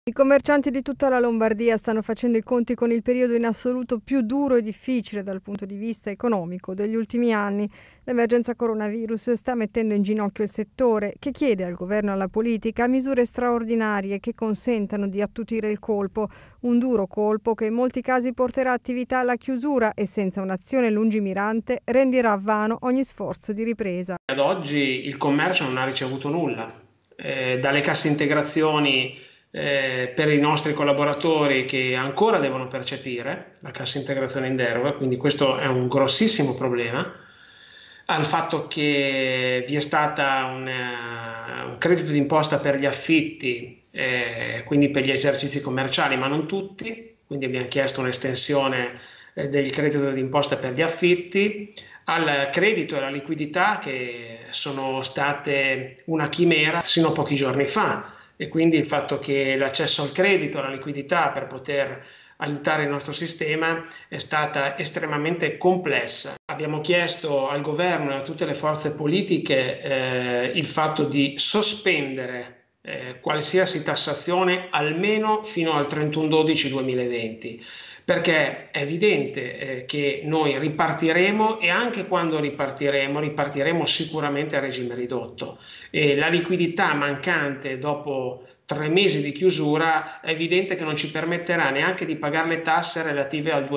I commercianti di tutta la Lombardia stanno facendo i conti con il periodo in assoluto più duro e difficile dal punto di vista economico degli ultimi anni. L'emergenza coronavirus sta mettendo in ginocchio il settore, che chiede al governo e alla politica misure straordinarie che consentano di attutire il colpo. Un duro colpo che in molti casi porterà attività alla chiusura e senza un'azione lungimirante renderà vano ogni sforzo di ripresa. Ad oggi il commercio non ha ricevuto nulla, dalle casse integrazioni per i nostri collaboratori che ancora devono percepire la cassa integrazione in deroga, quindi questo è un grossissimo problema, al fatto che vi è stata un credito d'imposta per gli affitti, quindi per gli esercizi commerciali, ma non tutti, quindi abbiamo chiesto un'estensione del credito d'imposta per gli affitti, al credito e alla liquidità che sono state una chimera fino a pochi giorni fa, e quindi il fatto che l'accesso al credito, alla liquidità per poter aiutare il nostro sistema è stata estremamente complessa. Abbiamo chiesto al governo e a tutte le forze politiche il fatto di sospendere qualsiasi tassazione almeno fino al 31/12/2020, perché è evidente che noi ripartiremo, e anche quando ripartiremo sicuramente a regime ridotto, e la liquidità mancante dopo 3 mesi di chiusura è evidente che non ci permetterà neanche di pagare le tasse relative al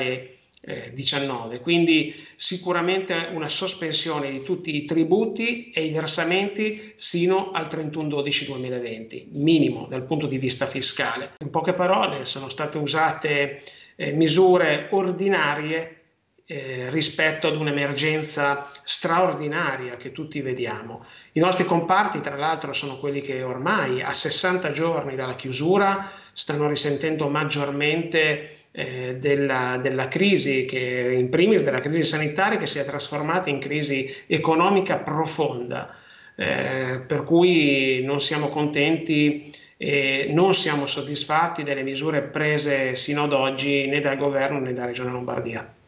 2019, quindi sicuramente una sospensione di tutti i tributi e i versamenti sino al 31/12/2020, minimo dal punto di vista fiscale. In poche parole sono state usate misure ordinarie rispetto ad un'emergenza straordinaria che tutti vediamo. I nostri comparti, tra l'altro, sono quelli che ormai a 60 giorni dalla chiusura stanno risentendo maggiormente della crisi, che in primis della crisi sanitaria, che si è trasformata in crisi economica profonda, per cui non siamo contenti e non siamo soddisfatti delle misure prese sino ad oggi né dal governo né da Regione Lombardia.